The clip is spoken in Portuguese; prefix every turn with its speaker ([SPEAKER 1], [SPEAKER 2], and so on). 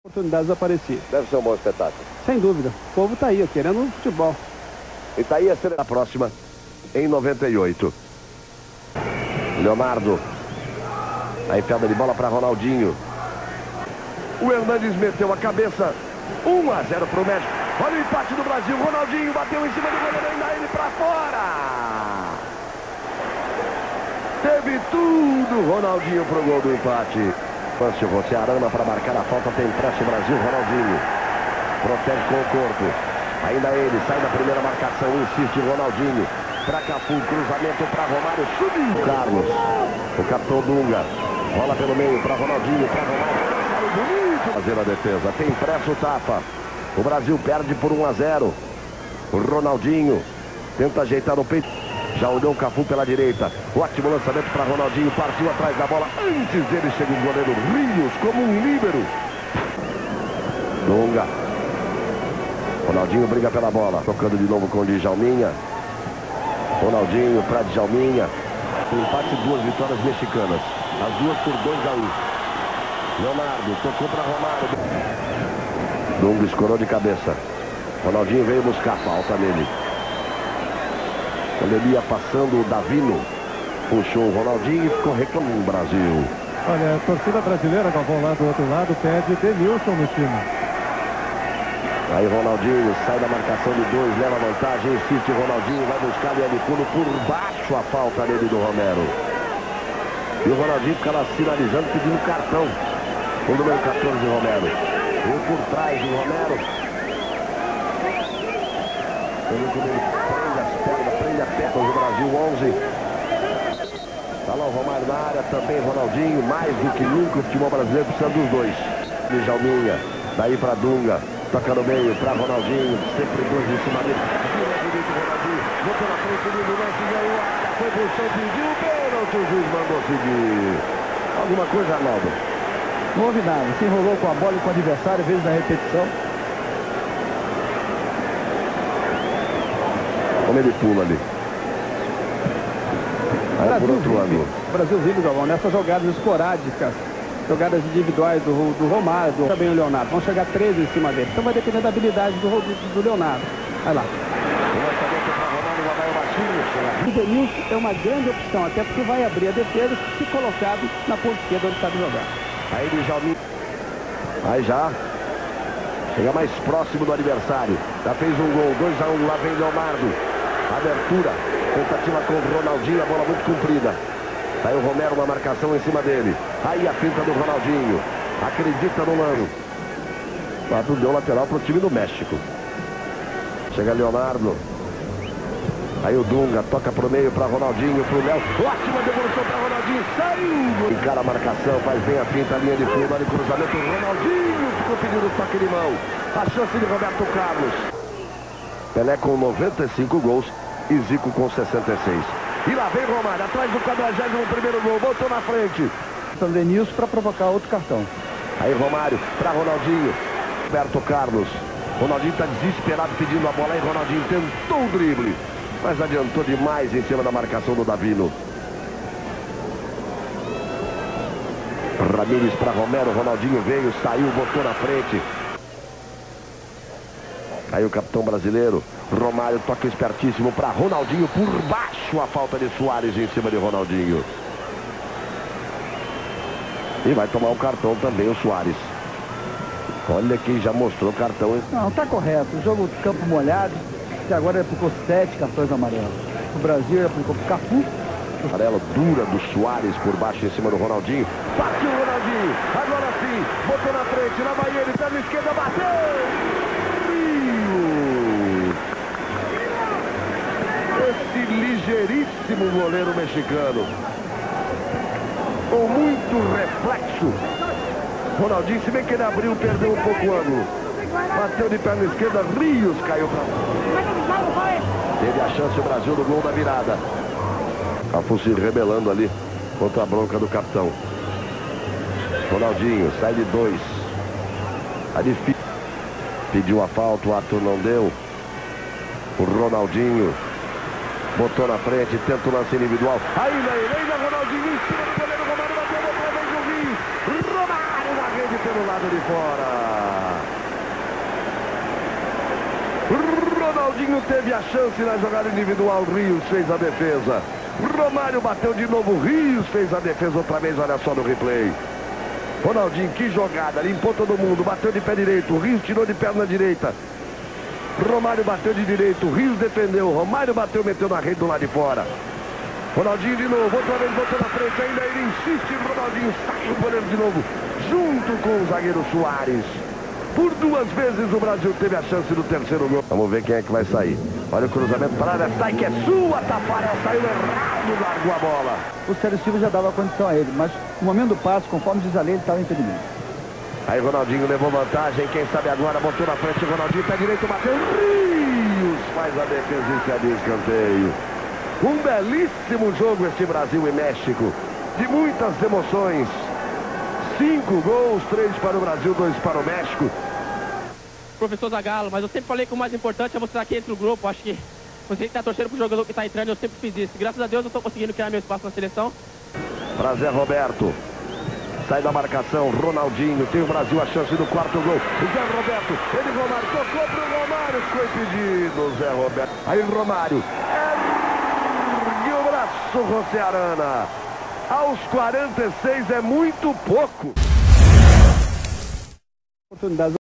[SPEAKER 1] Oportunidades aparecidas.
[SPEAKER 2] Deve ser um bom espetáculo.
[SPEAKER 1] Sem dúvida. O povo tá aí, ó, querendo futebol.
[SPEAKER 2] E tá aí a próxima, em 98. Leonardo. A enfiada de bola para Ronaldinho. O Hernandes meteu a cabeça. 1-0 pro México. Olha o empate do Brasil. Ronaldinho bateu em cima do goleiro, ainda ele para fora. Teve tudo. Ronaldinho pro gol do empate. Fácil, você arama para marcar a falta. Tem pressa o Brasil. Ronaldinho protege com o corpo. Ainda ele sai da primeira marcação. Insiste Ronaldinho. Para Cafu, cruzamento para Romário. Subiu Carlos. O capitão Dunga. Rola pelo meio para Ronaldinho. Para Romário. Bonito fazer a defesa. Tem pressa o tapa. O Brasil perde por 1-0. O Ronaldinho tenta ajeitar no peito. Já olhou o Cafu pela direita. Ótimo lançamento para Ronaldinho. Partiu atrás da bola. Antes dele chega o goleiro Rios como um líbero. Dunga. Ronaldinho briga pela bola. Tocando de novo com o Djalminha. Ronaldinho para Djalminha. Empate, 2 vitórias mexicanas. As duas por 2-1. Leonardo tocou para Romário. Dunga escorou de cabeça. Ronaldinho veio buscar falta nele. Quando ele ia passando o Davino, puxou o Ronaldinho e ficou reclamando o Brasil.
[SPEAKER 3] Olha, a torcida brasileira, Galvão, lá do outro lado, pede Denilson no time.
[SPEAKER 2] Aí Ronaldinho sai da marcação de 2, leva vantagem, insiste o Ronaldinho, vai buscar o Fundo por baixo a falta dele do Romero. E o Ronaldinho fica lá sinalizando, pedindo cartão. O número 14, Romero. Veio por trás do Romero. Ele prende as pernas, prende a perna do Brasil, 11. Tá lá o Romário na área, também Ronaldinho, mais do que nunca o futebol brasileiro precisa dos dois. Djalminha, daí pra Dunga, toca no meio pra Ronaldinho, sempre 2 em cima dele. Vira direito Ronaldinho, botou na frente do lance, ganhou a área, foi pro chão, pediu o pênalti, o juiz mandou seguir. Alguma coisa, Arnaldo?
[SPEAKER 4] Não houve nada, se enrolou com a bola e com o adversário, vezes na repetição.
[SPEAKER 2] Como ele pula ali. Aí por outro ângulo.
[SPEAKER 1] O Brasil vive, Galvão, nessas jogadas esporádicas, jogadas individuais do Romário, também o Leonardo. Vão chegar 13 em cima dele. Então vai depender da habilidade do Leonardo. Vai lá. O Denilson é uma grande opção, até porque vai abrir a defesa se colocado na ponta esquerda onde sabe jogar.
[SPEAKER 2] Aí Djalminha. Aí já chega mais próximo do adversário. Já fez um gol, 2-1, lá vem Leonardo. Abertura, tentativa com o Ronaldinho, a bola muito comprida. Aí o Romero na marcação em cima dele. Aí a finta do Ronaldinho. Acredita no Lano. O árbitro deu lateral para o time do México. Chega Leonardo. Aí o Dunga toca pro meio para Ronaldinho, pro Léo. Ótima devolução para Ronaldinho. Saiu! Encara a marcação, faz bem a finta, a linha de fundo, olha o cruzamento. Ronaldinho ficou pedindo toque de mão. A chance de Roberto Carlos. Pelé com 95 gols e Zico com 66. E lá vem Romário, atrás do 41º gol, botou na frente.
[SPEAKER 4] Denilson para provocar outro cartão.
[SPEAKER 2] Aí Romário para Ronaldinho. Roberto Carlos. Ronaldinho está desesperado pedindo a bola. Aí Ronaldinho tentou o drible, mas adiantou demais em cima da marcação do Davino. Ramírez para Romero, Ronaldinho veio, saiu, botou na frente. Aí o capitão brasileiro, Romário, toca espertíssimo para Ronaldinho, por baixo a falta de Suárez em cima de Ronaldinho. E vai tomar o cartão também o Suárez. Olha quem já mostrou cartão.
[SPEAKER 4] Não, tá correto. O jogo de campo molhado, que agora ele aplicou 7 cartões amarelos. O Brasil ele aplicou pro Cafu.
[SPEAKER 2] Amarela dura do Suárez por baixo em cima do Ronaldinho. Partiu o Ronaldinho, agora sim, botou na frente, lá vai ele, perna esquerda, bateu! Esse ligeiríssimo goleiro mexicano, com muito reflexo. Ronaldinho, se bem que ele abriu, perdeu um pouco o ângulo. Bateu de perna esquerda, Rios caiu pra lá. Teve a chance o Brasil do gol da virada. Cafu se rebelando ali contra a bronca do capitão. Ronaldinho sai de 2. Tá difícil. Pediu a falta, o Arthur não deu. O Ronaldinho botou na frente, tenta o lance individual. Ainda Ronaldinho em cima do goleiro. Romário bateu outra vez o Rio. Romário na rede pelo lado de fora. Ronaldinho teve a chance na jogada individual, Rios fez a defesa. Romário bateu de novo, Rios fez a defesa outra vez, olha só no replay. Ronaldinho, que jogada, limpou todo mundo, bateu de pé direito, Rios tirou de perna direita. Romário bateu de direito, Rios defendeu, Romário bateu, meteu na rede do lado de fora. Ronaldinho de novo, outra vez botou na frente, ainda ele insiste, Ronaldinho sai o goleiro de novo, junto com o zagueiro Soares. Por duas vezes o Brasil teve a chance do terceiro gol. Vamos ver quem é que vai sair. Olha o cruzamento para a área, sai que é sua, Tafarel saiu errado, largou a bola.
[SPEAKER 4] O Célio Silva já dava condição a ele, mas no momento do passe, conforme diz a lei, ele estava em impedimento.
[SPEAKER 2] Aí Ronaldinho levou vantagem, quem sabe agora botou na frente, Ronaldinho pé direito, bateu, Rios faz a defesa e se abre escanteio. Um belíssimo jogo este Brasil e México, de muitas emoções. 5 gols, 3 para o Brasil, 2 para o México.
[SPEAKER 5] Professor Zagallo, mas eu sempre falei que o mais importante é você estar aqui entre o grupo. Acho que você que está torcendo para o jogador que está entrando, eu sempre fiz isso. Graças a Deus eu estou conseguindo criar meu espaço na seleção.
[SPEAKER 2] Para Zé Roberto. Sai da marcação, Ronaldinho, tem o Brasil a chance do quarto gol. Zé Roberto, ele Romário, tocou para o Romário, foi pedido, Zé Roberto. Aí Romário, ergue o braço, José Arana. Aos 46 é muito pouco.
[SPEAKER 1] Oportunidades